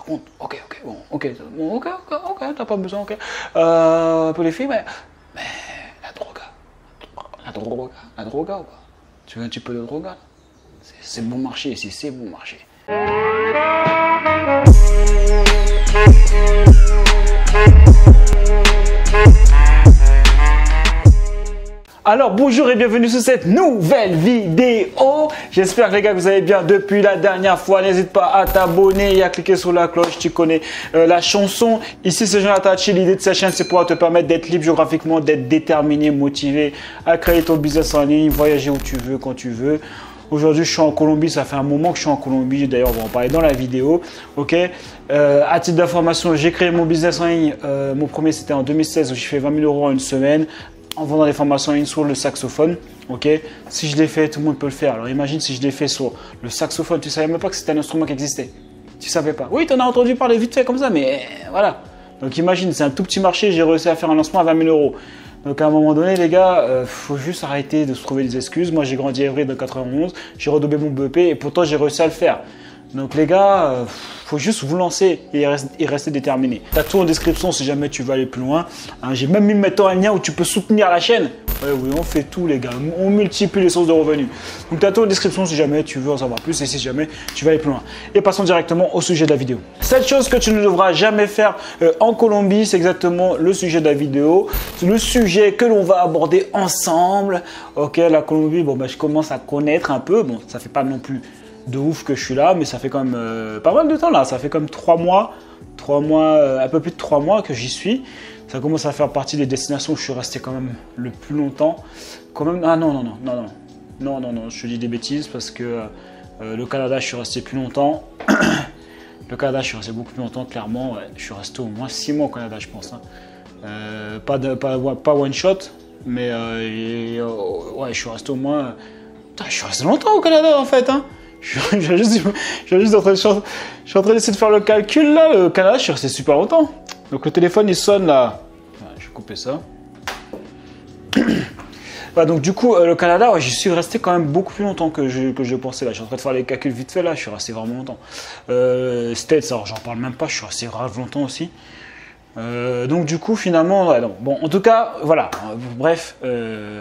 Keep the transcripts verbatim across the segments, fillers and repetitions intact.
par contre, ok, ok, bon, ok, bon, ok, ok, ok, t'as pas besoin, ok. Euh, pour les filles, mais, mais la drogue, la drogue, la drogue ou pas? Tu veux un petit peu de drogue? C'est bon marché ici, c'est bon marché. Alors bonjour et bienvenue sur cette nouvelle vidéo. J'espère que les gars vous allez bien depuis la dernière fois. N'hésite pas à t'abonner et à cliquer sur la cloche. Tu connais euh, la chanson. Ici c'est Jonathan Hachi. L'idée de cette chaîne c'est pour te permettre d'être libre géographiquement, d'être déterminé, motivé à créer ton business en ligne, voyager où tu veux, quand tu veux. Aujourd'hui, je suis en Colombie. Ça fait un moment que je suis en Colombie. D'ailleurs, on va en parler dans la vidéo. Ok. Euh, à titre d'information, j'ai créé mon business en ligne. Euh, mon premier, c'était en deux mille seize où j'ai fait vingt mille euros en une semaine en vendant des formations en ligne sur le saxophone. Ok. Si je l'ai fait, tout le monde peut le faire. Alors, imagine si je l'ai fait sur le saxophone. Tu savais même pas que c'était un instrument qui existait. Tu savais pas. Oui, tu en as entendu parler vite fait comme ça, mais voilà. Donc, imagine, c'est un tout petit marché. J'ai réussi à faire un lancement à vingt mille euros. Donc à un moment donné, les gars, euh, faut juste arrêter de se trouver des excuses. Moi, j'ai grandi à Évry de quatre-vingt-onze, j'ai redoublé mon B E P et pourtant j'ai réussi à le faire. Donc les gars, euh, faut juste vous lancer et rester, et rester déterminé. T'as tout en description si jamais tu veux aller plus loin. Hein, j'ai même mis maintenant un lien où tu peux soutenir la chaîne. Ouais, oui, on fait tout les gars, on multiplie les sources de revenus. Donc t'as tout en description si jamais tu veux en savoir plus et si jamais tu veux aller plus loin. Et passons directement au sujet de la vidéo. Cette chose que tu ne devras jamais faire euh, en Colombie, c'est exactement le sujet de la vidéo. C'est le sujet que l'on va aborder ensemble. Ok, la Colombie, bon bah je commence à connaître un peu. Bon, ça fait pas non plus de ouf que je suis là, mais ça fait quand même euh, pas mal de temps là. Ça fait comme trois mois, trois mois, euh, un peu plus de trois mois que j'y suis. Ça commence à faire partie des destinations où je suis resté quand même le plus longtemps. Quand même, ah non, non, non, non, non, non, non, non, je te dis des bêtises parce que euh, le Canada, je suis resté plus longtemps. Le Canada, je suis resté beaucoup plus longtemps, clairement. Ouais. Je suis resté au moins six mois au Canada, je pense. Hein. Euh, pas, de, pas, pas one shot, mais euh, et, euh, ouais, je suis resté au moins. Putain, je suis resté longtemps au Canada en fait. Hein. Je suis juste, je juste en train de, je suis en train d'essayer de faire le calcul là. Le Canada, je suis resté super longtemps. Donc le téléphone il sonne là. Ouais, je vais couper ça. Bah, donc du coup, euh, le Canada, ouais, j'y suis resté quand même beaucoup plus longtemps que je, que je pensais là. Je suis en train de faire les calculs vite fait là. Je suis resté vraiment longtemps. Euh, States, alors j'en parle même pas. Je suis resté grave longtemps aussi. Euh, donc du coup, finalement, ouais, non. Bon, en tout cas, voilà. Euh, bref. Euh,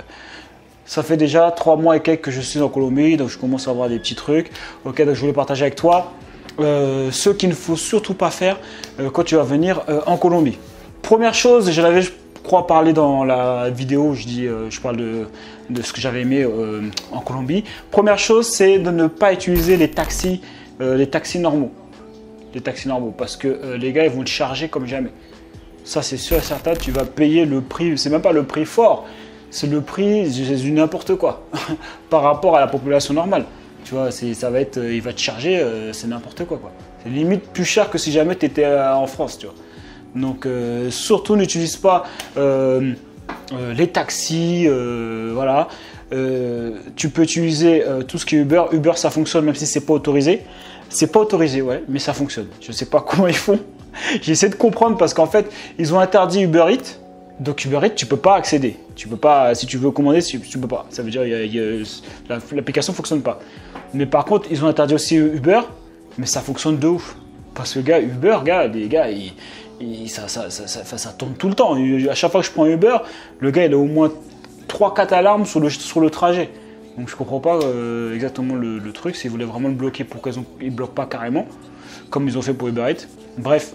Ça fait déjà trois mois et quelques que je suis en Colombie, donc je commence à avoir des petits trucs. Ok, donc je voulais partager avec toi euh, ce qu'il ne faut surtout pas faire euh, quand tu vas venir euh, en Colombie. Première chose, je l'avais, je crois, parlé dans la vidéo où je, dis, euh, je parle de, de ce que j'avais aimé euh, en Colombie. Première chose, c'est de ne pas utiliser les taxis, euh, les taxis normaux. Les taxis normaux, parce que euh, les gars, ils vont te charger comme jamais. Ça, c'est sûr et certain, tu vas payer le prix, c'est même pas le prix fort. C'est le prix du n'importe quoi par rapport à la population normale. Tu vois, ça va être, il va te charger, euh, c'est n'importe quoi, quoi. C'est limite plus cher que si jamais tu étais euh, en France, tu vois. Donc, euh, surtout, n'utilise pas euh, euh, les taxis, euh, voilà. Euh, tu peux utiliser euh, tout ce qui est Uber. Uber, ça fonctionne même si c'est pas autorisé. C'est pas autorisé, ouais, mais ça fonctionne. Je sais pas comment ils font. J'essaie de comprendre parce qu'en fait, ils ont interdit Uber Eats. Donc Uber Eats, tu peux pas accéder. Tu peux pas, si tu veux commander, tu, tu peux pas. Ça veut dire que l'application fonctionne pas. Mais par contre, ils ont interdit aussi Uber, mais ça fonctionne de ouf. Parce que gars, Uber, gars, les gars, ils, ils, ça, ça, ça, ça, ça tourne tout le temps. À chaque fois que je prends Uber, le gars, il a au moins trois quatre alarmes sur le, sur le trajet. Donc je comprends pas euh, exactement le, le truc. S'ils voulaient vraiment le bloquer, pourquoi ils ne bloquent pas carrément, comme ils ont fait pour Uber Eats. Bref.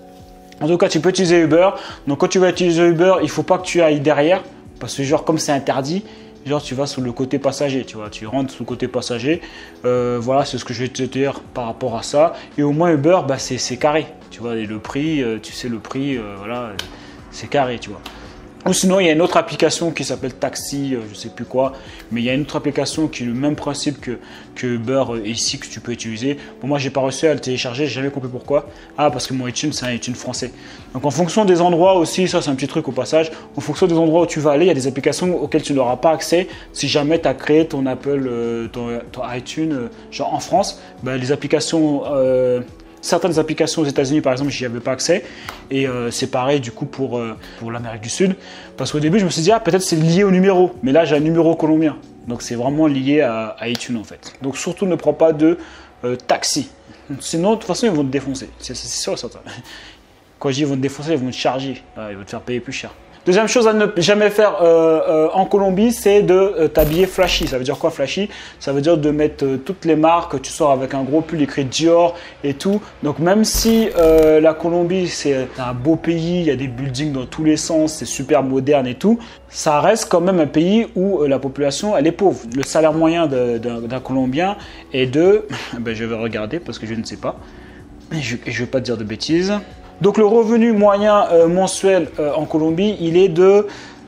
En tout cas, tu peux utiliser Uber. Donc, quand tu vas utiliser Uber, il ne faut pas que tu ailles derrière. Parce que, genre, comme c'est interdit, genre, tu vas sur le côté passager. Tu vois, tu rentres sur le côté passager. Euh, voilà, c'est ce que je vais te dire par rapport à ça. Et au moins, Uber, bah, c'est carré. Tu vois, et le prix, euh, tu sais, le prix, euh, voilà, c'est carré, tu vois. Ou sinon, il y a une autre application qui s'appelle Taxi, euh, je ne sais plus quoi. Mais il y a une autre application qui est le même principe que, que Uber euh, ici que tu peux utiliser. Bon, moi, j'ai pas réussi à le télécharger, j'ai jamais compris pourquoi. Ah, parce que mon iTunes, c'est un iTunes français. Donc, en fonction des endroits aussi, ça, c'est un petit truc au passage. En fonction des endroits où tu vas aller, il y a des applications auxquelles tu n'auras pas accès. Si jamais tu as créé ton Apple, euh, ton, ton iTunes, euh, genre en France, bah, les applications. Euh, Certaines applications aux États-Unis, par exemple, j'y avais pas accès. Et euh, c'est pareil du coup pour, euh, pour l'Amérique du Sud. Parce qu'au début, je me suis dit, ah, peut-être c'est lié au numéro. Mais là, j'ai un numéro colombien. Donc, c'est vraiment lié à, à iTunes en fait. Donc, surtout, ne prends pas de euh, taxi. Sinon, de toute façon, ils vont te défoncer. C'est sûr et certain. Quand je dis ils vont te défoncer, ils vont te charger. Ils vont te faire payer plus cher. Deuxième chose à ne jamais faire euh, euh, en Colombie, c'est de euh, t'habiller flashy. Ça veut dire quoi flashy? Ça veut dire de mettre euh, toutes les marques. Tu sors avec un gros pull écrit Dior et tout. Donc même si euh, la Colombie c'est un beau pays, il y a des buildings dans tous les sens, c'est super moderne et tout, ça reste quand même un pays où euh, la population elle est pauvre. Le salaire moyen d'un Colombien est de, ben, je vais regarder parce que je ne sais pas. Je ne vais pas te dire de bêtises. Donc le revenu moyen euh, mensuel euh, en Colombie, il est de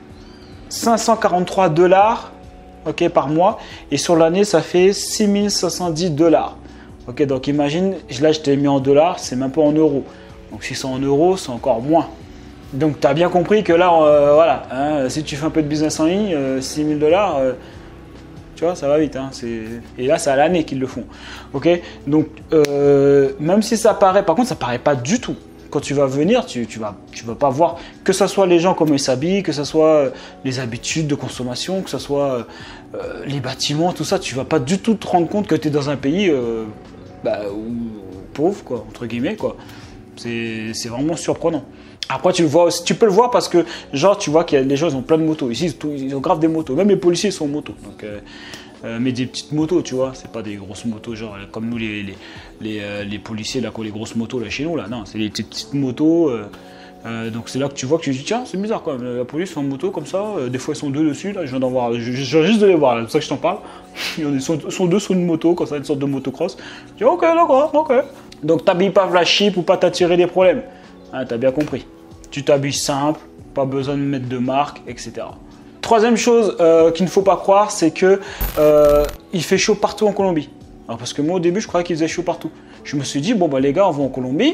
cinq cent quarante-trois dollars okay, par mois. Et sur l'année, ça fait six mille cinq cent dix dollars. Okay, donc imagine, là je t'ai mis en dollars, c'est même pas en euros. Donc si c'est en euros, c'est encore moins. Donc tu as bien compris que là, euh, voilà, hein, si tu fais un peu de business en ligne, euh, six mille dollars, euh, tu vois, ça va vite. Hein, et là, c'est à l'année qu'ils le font. Okay, donc euh, même si ça paraît, par contre, ça paraît pas du tout. Quand tu vas venir, tu ne vas, tu vas pas voir que ce soit les gens comment ils s'habillent, que ce soit les habitudes de consommation, que ce soit euh, les bâtiments, tout ça. Tu ne vas pas du tout te rendre compte que tu es dans un pays euh, bah, où, pauvre, quoi, entre guillemets. Quoi. C'est, c'est vraiment surprenant. Après, tu, le vois aussi, tu peux le voir parce que, genre, tu vois que les gens ils ont plein de motos. Ici, ils ont grave des motos. Même les policiers sont en moto. Donc, euh, Euh, mais des petites motos, tu vois, c'est pas des grosses motos, genre comme nous les, les, les, euh, les policiers, là, qui ont les grosses motos là, chez nous, là, non, c'est des petites, petites motos. Euh, euh, donc c'est là que tu vois que tu te dis, tiens, c'est bizarre quand même, la police fait en moto comme ça, euh, des fois ils sont deux dessus, là, je viens d'en voir, je, je, je viens juste de les voir, là, c'est pour ça que je t'en parle. Ils sont, sont deux sur une moto, comme ça, une sorte de motocross. Je dis, ok, d'accord, ok. Donc t'habilles pas flashy pour pas t'attirer des problèmes, hein, t'as bien compris. Tu t'habilles simple, pas besoin de mettre de marque, et cetera. Troisième chose euh, qu'il ne faut pas croire, c'est que euh, il fait chaud partout en Colombie. Alors, parce que moi au début, je croyais qu'il faisait chaud partout. Je me suis dit, bon bah les gars, on va en Colombie,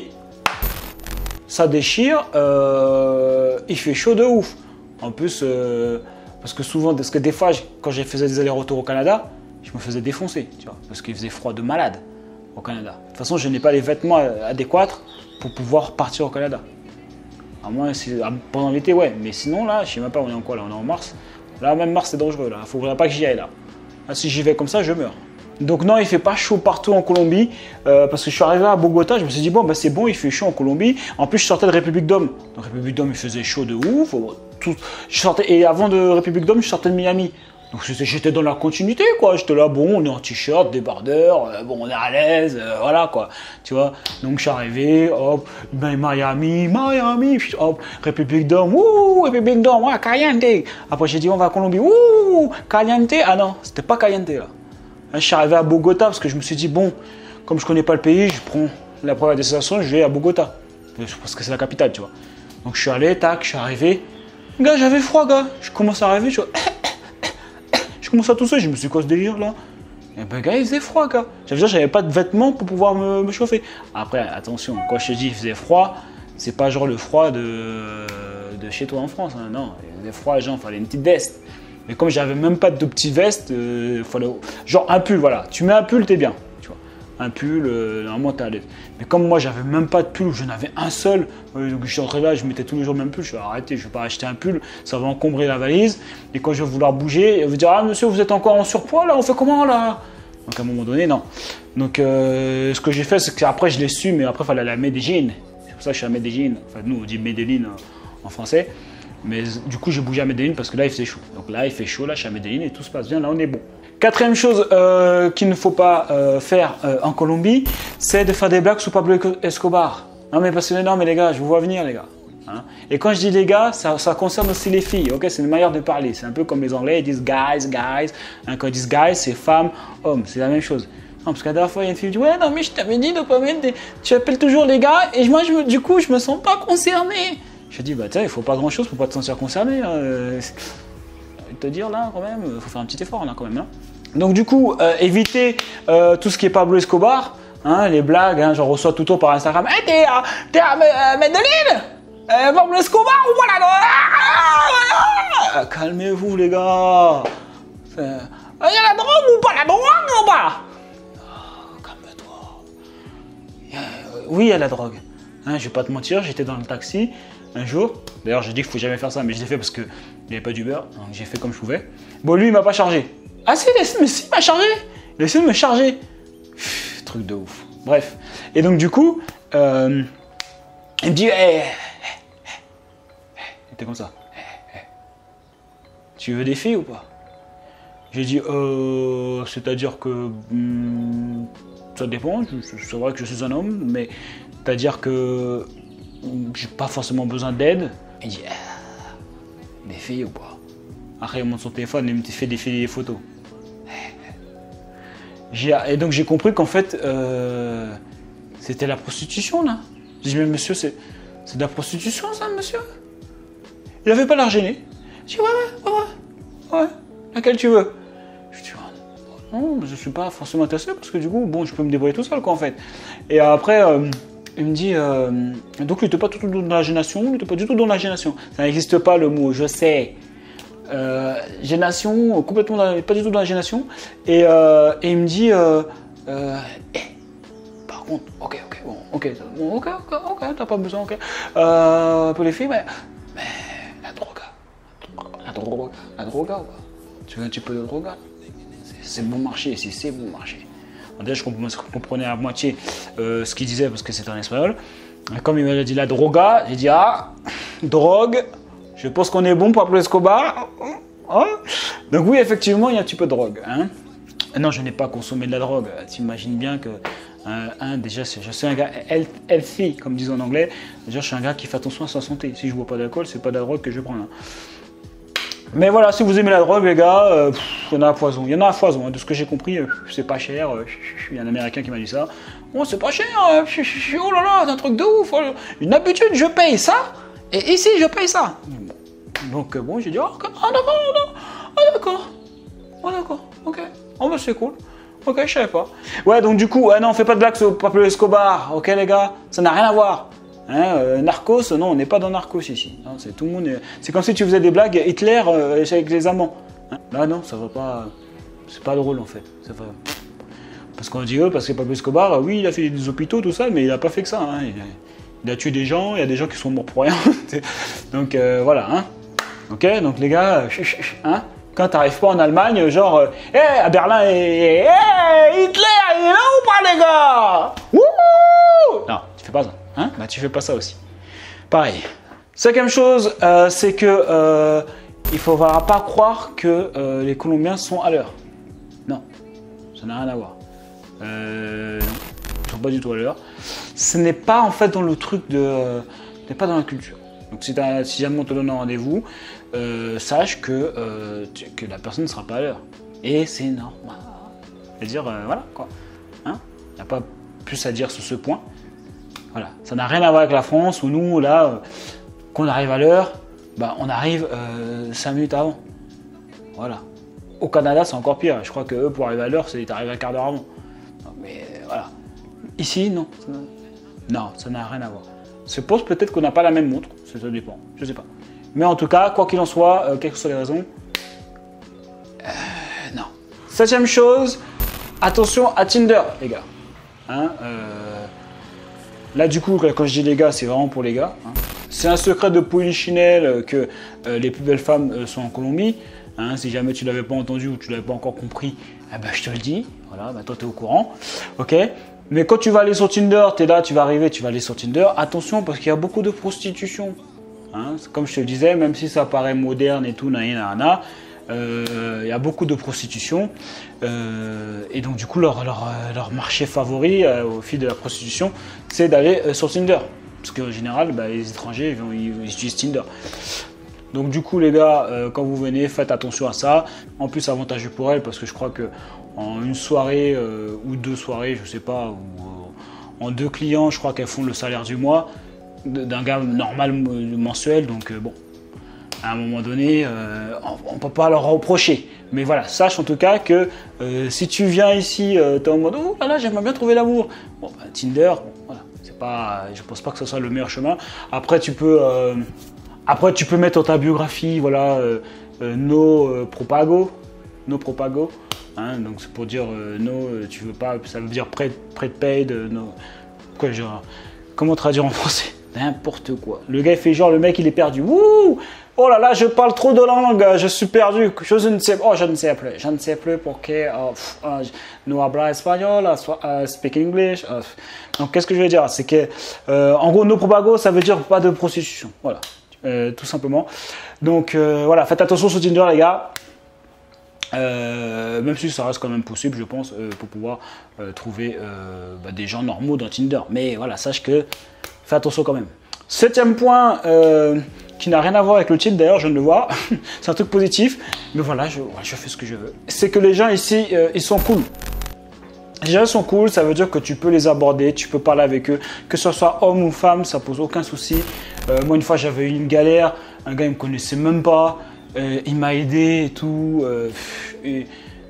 ça déchire, euh, il fait chaud de ouf. En plus, euh, parce que souvent, parce que des fois, quand je faisais des allers-retours au Canada, je me faisais défoncer, tu vois, parce qu'il faisait froid de malade au Canada. De toute façon, je n'ai pas les vêtements adéquats pour pouvoir partir au Canada. À moins pendant l'été, ouais. Mais sinon, là, je sais même pas, on est en quoi là? On est en mars. Là, même mars, c'est dangereux. Là, il ne faudrait pas que j'y aille là. Là. Si j'y vais comme ça, je meurs. Donc non, il fait pas chaud partout en Colombie. Euh, parce que je suis arrivé à Bogota, je me suis dit, bon, bah, c'est bon, il fait chaud en Colombie. En plus, je sortais de République Dôme. Donc République Dôme, il faisait chaud de ouf. Tout, je sortais, et avant de République Dôme, je sortais de Miami. Donc j'étais dans la continuité, quoi. J'étais là, bon, on est en t-shirt, débardeur, euh, bon, on est à l'aise, euh, voilà, quoi. Tu vois. Donc je suis arrivé, hop, ben, Miami, Miami, puis, hop, République Dôme, ouh, République Dôme, ouais, caliente. Après j'ai dit, on va à Colombie, ouh, caliente. Ah non, c'était pas caliente, là. Là. Je suis arrivé à Bogota parce que je me suis dit, bon, comme je connais pas le pays, je prends la première destination, je vais à Bogota. Parce que c'est la capitale, tu vois. Donc je suis allé, tac, je suis arrivé. Gars, j'avais froid, gars. Je commence à arriver, je Je commence à tousser, je me suis quoi ce délire là? Et ben gars, il faisait froid, gars. Ça veut dire que j'avais pas de vêtements pour pouvoir me, me chauffer. Après, attention, quand je te dis il faisait froid, c'est pas genre le froid de, de chez toi en France. Hein. Non, il faisait froid, genre, il fallait une petite veste. Mais comme j'avais même pas de petite veste, euh, fallait genre un pull, voilà. Tu mets un pull, t'es bien. Tu vois. Un pull, euh, normalement t'es à l'aise. Mais comme moi j'avais même pas de pull, j'en avais un seul, euh, donc je suis rentré là, je mettais tous les jours le même pull, je vais arrêter, je vais pas acheter un pull, ça va encombrer la valise, et quand je vais vouloir bouger, elle va dire, ah monsieur vous êtes encore en surpoids là, on fait comment là? Donc à un moment donné, non. Donc euh, ce que j'ai fait, c'est qu'après je l'ai su, mais après il fallait aller à Medellín, c'est pour ça que je suis à Medellín, enfin nous on dit Medellín en, en français, mais du coup j'ai bougé à Medellín parce que là il faisait chaud, donc là il fait chaud, là je suis à Medellín et tout se passe bien, là on est bon. Quatrième chose euh, qu'il ne faut pas euh, faire euh, en Colombie, c'est de faire des blagues sur Pablo Escobar. Non mais parce que non mais les gars, je vous vois venir les gars. Hein? Et quand je dis les gars, ça, ça concerne aussi les filles. Ok, c'est une manière de parler. C'est un peu comme les Anglais, ils disent guys, guys. Hein, quand ils disent guys, c'est femme, homme. C'est la même chose. Non, parce que la dernière fois, il y a une fille qui dit ouais non mais je t'avais dit de pas mettre des... Tu appelles toujours les gars et moi je me... du coup je me sens pas concerné. Je dis bah tiens, il faut pas grand chose pour pas te sentir concerné. Hein. Te dire là quand même, il faut faire un petit effort là quand même. Hein. Donc du coup, euh, éviter euh, tout ce qui est Pablo Escobar, hein, les blagues, hein, j'en reçois tout le temps par Instagram. Hey, t'es à, t'es à euh, Medellín, euh, Pablo Escobar ou voilà. Ah, calmez-vous les gars. Il euh, y a la drogue ou pas la drogue ou pas? Oh, calme-toi. Euh, oui, il y a la drogue. Hein, je vais pas te mentir, j'étais dans le taxi un jour. D'ailleurs, j'ai dit qu'il faut jamais faire ça, mais je l'ai fait parce que il n'y avait pas d'Uber, donc j'ai fait comme je pouvais. Bon, lui, il m'a pas chargé. Ah si, mais si, il m'a chargé. Il a essayé de me charger. Pff, truc de ouf. Bref. Et donc du coup, euh, il me dit, hey, hey, hey, hey. Il était comme ça. Hey, hey. Tu veux des filles ou pas? J'ai dit, euh, c'est-à-dire que hum, ça dépend. C'est vrai que je suis un homme, mais c'est-à-dire que j'ai pas forcément besoin d'aide. Il dit, ah, des filles ou pas? Après, il monte son téléphone et il me fait défiler des photos. Et donc, j'ai compris qu'en fait, euh, c'était la prostitution, là. J'ai dit, mais monsieur, c'est de la prostitution, ça, monsieur? Il avait pas l'air gêné. J'ai dit, ouais, ouais, ouais, ouais, laquelle tu veux? Je dis, non, je suis pas forcément intéressé parce que du coup, bon, je peux me débrouiller tout seul, quoi, en fait. Et après, euh, il me dit, euh, donc, il n'était pas du tout dans la gênation, il n'était pas du tout dans la gênation. Ça n'existe pas le mot, je sais. Euh, gênation, complètement dans, pas du tout dans la gênation. Et, euh, et il me dit, euh, euh, eh, par contre, ok, ok, bon, ok, bon, ok, ok, ok, t'as pas besoin, ok. Euh, pour les filles, mais, mais la drogue, la drogue, la drogue, quoi. Tu veux un petit peu de drogue? C'est bon marché ici, c'est bon marché. Alors déjà, je comprenais à moitié euh, ce qu'il disait parce que c'était en espagnol. Et comme il m'a dit la droga, j'ai dit, ah, drogue. Je pense qu'on est bon pour Pablo Escobar. Hein? Donc oui, effectivement, il y a un petit peu de drogue. Hein? Non, je n'ai pas consommé de la drogue. T'imagines bien que, euh, un, déjà, je suis un gars healthy, comme disent en anglais. Déjà, je suis un gars qui fait attention à sa santé. Si je ne bois pas d'alcool, c'est pas de la drogue que je prends. Hein. Mais voilà, si vous aimez la drogue, les gars, euh, pff, il y en a à foison. Il y en a à foison. Hein. De ce que j'ai compris, euh, c'est pas cher. Euh, il y a un Américain qui m'a dit ça. Bon, c'est pas cher. Euh, oh là là, c'est un truc de ouf. Une habitude, je paye ça. Et ici, je paye ça. Donc bon, j'ai dit, oh, ah d'accord, ah d'accord, ah d'accord, ok, oh bah c'est cool, ok, je savais pas. Ouais, donc du coup, ah non, on fait pas de blagues sur Pablo Escobar, ok les gars, ça n'a rien à voir. Hein, euh, Narcos, non, on n'est pas dans Narcos ici. C'est tout le monde. C'est comme si tu faisais des blagues Hitler euh, avec les amants. Hein, là non, ça va pas, c'est pas drôle en fait. Ça va... Parce qu'on dit, oh, parce que Pablo Escobar, oui, il a fait des hôpitaux, tout ça, mais il a pas fait que ça. Hein. Il, a, il a tué des gens, il y a des gens qui sont morts pour rien. Donc euh, voilà, hein. Ok, donc les gars, hein, quand t'arrives pas en Allemagne, genre, hé, euh, hey, à Berlin, hé, hey, Hitler, il est là ou pas, les gars? Wouhou! Non, tu fais pas ça, hein? Bah, tu fais pas ça aussi. Pareil. Cinquième chose, euh, c'est que euh, il faut pas croire que euh, les Colombiens sont à l'heure. Non, ça n'a rien à voir. Euh, ils sont pas du tout à l'heure. Ce n'est pas en fait dans le truc de, euh, ce n'est pas dans la culture. Donc si, si jamais on te donne un rendez-vous, euh, sache que, euh, tu, que la personne ne sera pas à l'heure. Et c'est normal. C'est-à-dire, euh, voilà, quoi. Hein, il n'y a pas plus à dire sur ce point. Voilà. Ça n'a rien à voir avec la France où nous, là, euh, qu'on arrive à l'heure, bah, on arrive euh, cinq minutes avant. Voilà. Au Canada, c'est encore pire. Je crois que eux, pour arriver à l'heure, c'est arrivé un quart d'heure avant. Non, mais euh, voilà. Ici, non. Non, ça n'a rien à voir. Je pense peut-être qu'on n'a pas la même montre, ça dépend, je sais pas. Mais en tout cas, quoi qu'il en soit, euh, quelles que soient les raisons, euh, non. Septième chose, attention à Tinder, les gars. Hein, euh, là, du coup, quand je dis les gars, c'est vraiment pour les gars. Hein. C'est un secret de Polichinelle que euh, les plus belles femmes euh, sont en Colombie. Hein, si jamais tu ne l'avais pas entendu ou tu ne l'avais pas encore compris, eh ben, je te le dis. Voilà, ben, toi, tu es au courant. Ok. Mais quand tu vas aller sur Tinder, tu es là, tu vas arriver, tu vas aller sur Tinder, attention parce qu'il y a beaucoup de prostitution. Hein, comme je te le disais, même si ça paraît moderne et tout, nanana, euh, il y a beaucoup de prostitution. Euh, et donc du coup, leur, leur, leur marché favori euh, au fil de la prostitution, c'est d'aller euh, sur Tinder. Parce qu'en général, bah, les étrangers, ils, vont, ils, ils utilisent Tinder. Donc du coup, les gars, euh, quand vous venez, faites attention à ça. En plus, avantageux pour elles parce que je crois que en une soirée euh, ou deux soirées, je sais pas, ou euh, en deux clients, je crois qu'elles font le salaire du mois d'un gars normal mensuel. Donc euh, bon, à un moment donné, euh, on ne peut pas leur reprocher. Mais voilà, sache en tout cas que euh, si tu viens ici, euh, tu es en mode oh là là, j'aimerais bien trouver l'amour. Bon, bah, Tinder, bon, voilà, c'est pas, je pense pas que ce soit le meilleur chemin. Après, tu peux, euh, après, tu peux mettre dans ta biographie, voilà, euh, euh, no euh, propago, no propago. Hein, donc c'est pour dire euh, no, euh, tu veux pas, ça veut dire prêt, prêt paid, euh, no. Quoi, genre, comment traduire en français? N'importe quoi. Le gars, il fait genre, le mec, il est perdu. Wouh! Oh là là, je parle trop de langue, je suis perdu. Je ne sais, oh, je ne sais plus. Je ne sais plus pourquoi. Oh, pff, oh, no habla espagnol, uh, speak English. Uh, donc, qu'est-ce que je veux dire? C'est que, euh, en gros, no propago, ça veut dire pas de prostitution. Voilà, euh, tout simplement. Donc, euh, voilà, faites attention sur Tinder, les gars. Euh, même si ça reste quand même possible, je pense, euh, pour pouvoir euh, trouver euh, bah, des gens normaux dans Tinder. Mais voilà, sache que fais attention quand même. Septième point, euh, qui n'a rien à voir avec le titre d'ailleurs, je viens de le voir. C'est un truc positif, mais voilà, je, je fais ce que je veux. C'est que les gens ici, euh, ils sont cool. Les gens sont cool, ça veut dire que tu peux les aborder, tu peux parler avec eux, que ce soit homme ou femme, ça pose aucun souci. Euh, moi, une fois, j'avais eu une galère, un gars, il me connaissait même pas. Euh, il m'a aidé et tout. Euh, et,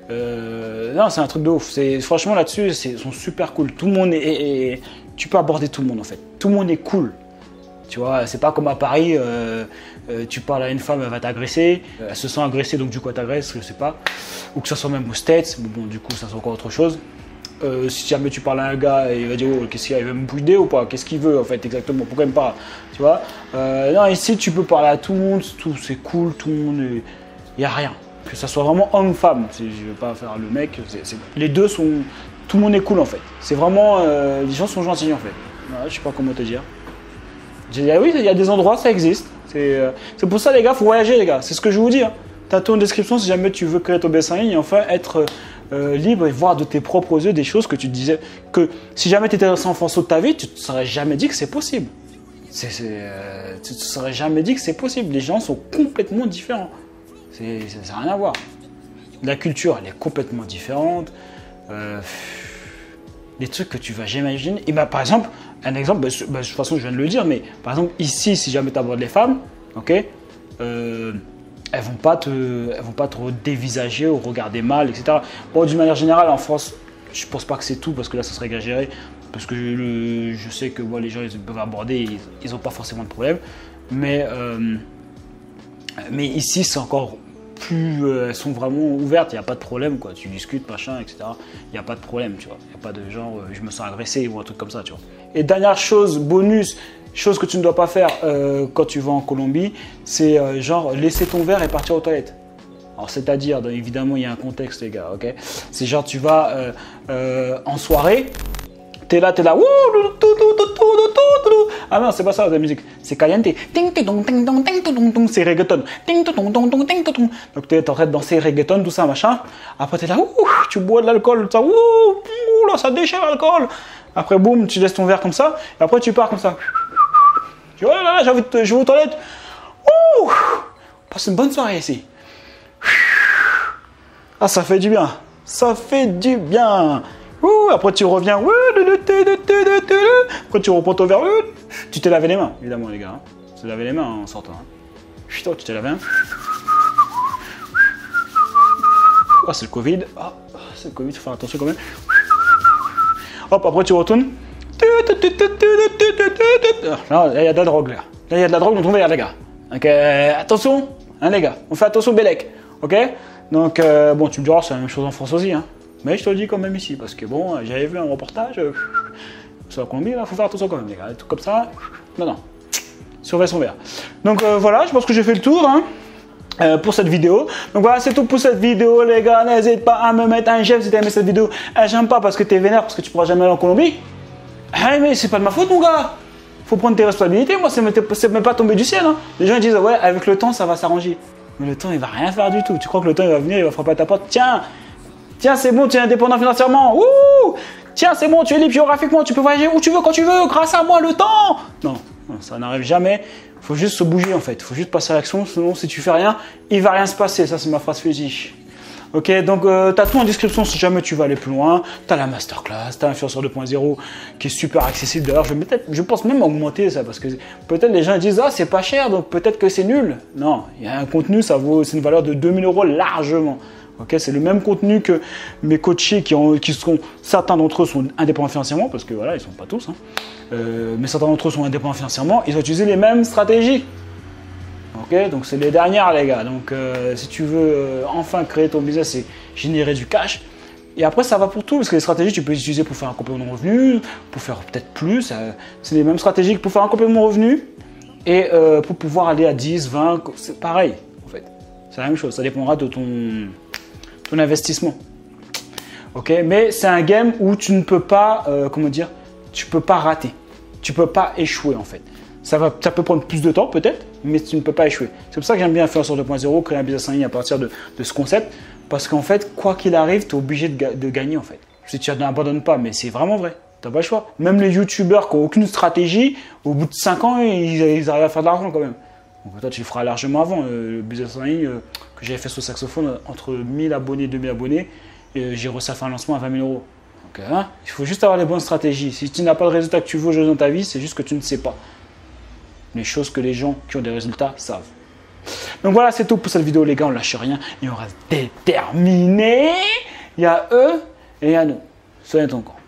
euh, non, c'est un truc de ouf. Franchement, là-dessus, ils sont super cool. Tout le monde est, est, est. Tu peux aborder tout le monde en fait. Tout le monde est cool. Tu vois, c'est pas comme à Paris, euh, euh, tu parles à une femme, elle va t'agresser. Elle se sent agressée, donc du coup, elle t'agresse, je sais pas. Ou que ça soit même aux States. Bon, du coup, ça c'est encore autre chose. Euh, si jamais tu parles à un gars, il va dire oh, qu'est-ce qu'il veut me bouder ou pas, qu'est-ce qu'il veut en fait exactement, pourquoi il me parle, tu vois. Euh, non, ici tu peux parler à tout le monde, tout c'est cool, tout le monde, il n'y a rien. Que ça soit vraiment homme-femme, je ne vais pas faire le mec, c'est, c'est, les deux sont, tout le monde est cool en fait. C'est vraiment, euh, les gens sont gentils en fait. Voilà, je sais pas comment te dire. J'ai dit ah oui, il y a des endroits, ça existe. C'est, euh, c'est pour ça les gars, faut voyager les gars, c'est ce que je vous dis. Hein. Tu as ton description si jamais tu veux créer ton business en ligne et enfin être Euh, libre et voir de tes propres yeux des choses que tu te disais que si jamais tu étais sans fonceau de ta vie, tu ne te serais jamais dit que c'est possible. C'est, c'est, euh, tu ne te serais jamais dit que c'est possible. Les gens sont complètement différents. C'est, ça n'a rien à voir. La culture, elle est complètement différente. Euh, des trucs que tu vas jamais imaginer. Et bah, par exemple, un exemple, bah, bah, de toute façon, je viens de le dire, mais par exemple, ici, si jamais tu abordes les femmes, ok, euh, elles vont pas te, elles vont pas te dévisager ou regarder mal, et cetera. Bon, d'une manière générale, en France, je pense pas que c'est tout parce que là, ça serait exagéré. Parce que le, je sais que bon, les gens, ils peuvent aborder, ils n'ont pas forcément de problème. Mais, euh, mais ici, c'est encore plus, euh, elles sont vraiment ouvertes. Il n'y a pas de problème, quoi. Tu discutes, machin, et cetera. Il n'y a pas de problème, tu vois. Il n'y a pas de genre, euh, je me sens agressé ou un truc comme ça, tu vois. Et dernière chose, bonus. Chose que tu ne dois pas faire euh, quand tu vas en Colombie, c'est euh, genre laisser ton verre et partir aux toilettes. Alors c'est-à-dire, évidemment il y a un contexte les gars, ok. C'est genre tu vas euh, euh, en soirée, t'es là, t'es là, ah non c'est pas ça la musique, c'est caliente, c'est reggaeton, donc t'es en train de danser reggaeton, tout ça machin, après t'es là, tu bois de l'alcool, ça, là ça déchire l'alcool, après boum tu laisses ton verre comme ça, et après tu pars comme ça. Oh là là, j'ai envie de, je vais aux toilettes. Ouh, passe une bonne soirée ici. Ah, ça fait du bien. Ça fait du bien. Ouh, après tu reviens. Après tu reprends ton verre. Tu t'es lavé les mains, évidemment les gars. Tu t'es lavé les mains en sortant. Putain, tu t'es lavé. Hein. Ah, c'est le Covid. Ah, c'est le Covid, faut faire attention quand même. Hop, après tu retournes. Là, il y a de la drogue là. Là, il y a de la drogue dans ton verre, les gars. Donc, euh, attention, hein, les gars. On fait attention, Bélec. Ok. Donc, euh, bon, tu me diras, c'est la même chose en France aussi. Hein. Mais je te le dis quand même ici. Parce que bon, j'avais vu un reportage. Euh, sur la Colombie, là, il faut faire attention quand même, les gars. Tout comme ça. Non, non. Surveille son verre. Donc, euh, voilà, je pense que j'ai fait le tour. Hein. Euh, pour cette vidéo. Donc voilà, c'est tout pour cette vidéo, les gars. N'hésite pas à me mettre un j'aime si t'as aimé cette vidéo. Un j'aime pas parce que t'es vénère, parce que tu pourras jamais aller en Colombie. Ah, mais c'est pas de ma faute, mon gars. Faut prendre tes responsabilités. Moi, c'est même pas tombé du ciel. Hein. Les gens ils disent, ouais, avec le temps, ça va s'arranger. Mais le temps, il va rien faire du tout. Tu crois que le temps, il va venir, il va frapper à ta porte. Tiens, tiens, c'est bon, tu es indépendant financièrement. Ouh, tiens, c'est bon, tu es libre géographiquement. Tu peux voyager où tu veux, quand tu veux, grâce à moi, le temps. Non, ça n'arrive jamais. Faut juste se bouger, en fait. Faut juste passer à l'action. Sinon, si tu fais rien, il va rien se passer. Ça, c'est ma phrase fétiche. Ok, donc euh, tu as tout en description si jamais tu veux aller plus loin. Tu as la masterclass, tu as Influenceur deux point zéro qui est super accessible. D'ailleurs, je, je pense même augmenter ça parce que peut-être les gens disent ah, c'est pas cher donc peut-être que c'est nul. Non, il y a un contenu, ça vaut, c'est une valeur de deux mille euros largement. Ok, c'est le même contenu que mes coachés qui, ont, qui seront, certains d'entre eux sont indépendants financièrement parce que voilà, ils sont pas tous, hein. euh, mais certains d'entre eux sont indépendants financièrement. Ils ont utilisé les mêmes stratégies. Ok, donc c'est les dernières les gars, donc euh, si tu veux euh, enfin créer ton business et générer du cash, Et après, ça va pour tout, parce que les stratégies, tu peux les utiliser pour faire un complément de revenu, pour faire peut-être plus. C'est les mêmes stratégies que pour faire un complément de revenu et euh, pour pouvoir aller à dix, vingt, c'est pareil, en fait. C'est la même chose, ça dépendra de ton, ton investissement. Ok, mais c'est un game où tu ne peux pas, euh, comment dire, tu peux pas rater. Tu peux pas échouer, en fait. Ça, va, ça peut prendre plus de temps, peut-être, mais tu ne peux pas échouer. C'est pour ça que j'aime bien Influenceur deux point zéro, créer un business en ligne à partir de, de ce concept. Parce qu'en fait, quoi qu'il arrive, tu es obligé de, ga de gagner, en fait. Si tu n'abandonnes pas, mais c'est vraiment vrai. Tu n'as pas le choix. Même les youtubeurs qui n'ont aucune stratégie, au bout de cinq ans, ils, ils arrivent à faire de l'argent quand même. Donc toi, tu le feras largement avant. Euh, le business en ligne euh, que j'avais fait sur le saxophone, entre mille abonnés et deux mille abonnés, euh, j'ai réussi à faire un lancement à vingt mille euros. Donc, hein, il faut juste avoir les bonnes stratégies. Si tu n'as pas de résultats que tu veux aujourd'hui dans ta vie, c'est juste que tu ne sais pas. Les choses que les gens qui ont des résultats savent. Donc voilà, c'est tout pour cette vidéo, les gars. On lâche rien et on reste déterminé. Il y a eux et il y a nous. Soyez ton camp.